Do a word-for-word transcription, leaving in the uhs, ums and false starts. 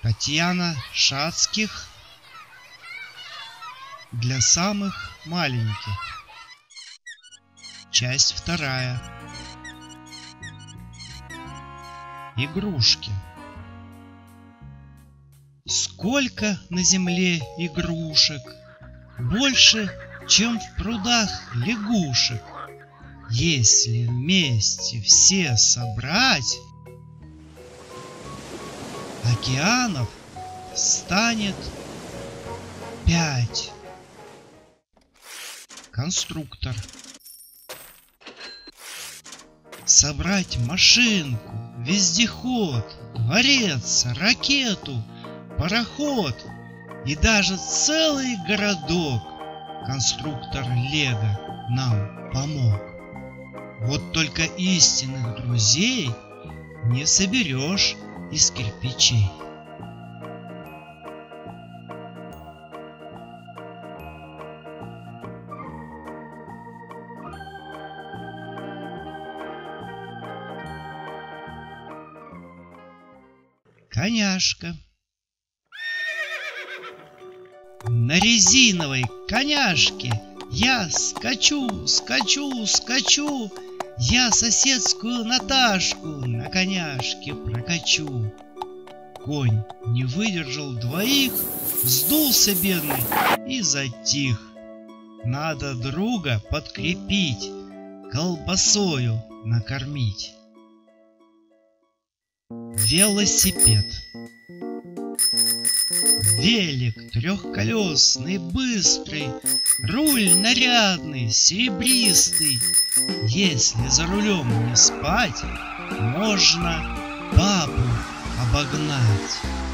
Татьяна Шацких для самых маленьких. Часть вторая. Игрушки. Сколько на земле игрушек, больше, чем в прудах лягушек. Если вместе все собрать, океанов станет пять. Конструктор. Собрать машинку, вездеход, дворец, ракету, пароход и даже целый городок конструктор Лего нам помог. Вот только истинных друзей не соберешь из кирпичей. Коняшка. На резиновой коняшке я скачу, скачу, скачу. Я соседскую Наташку на коняшке прокачу. Конь не выдержал двоих, вздулся бедный и затих. Надо друга подкрепить, колбасою накормить. Велосипед. Велик трехколесный, быстрый, руль нарядный, серебристый. Если за рулем не спать, можно папу обогнать.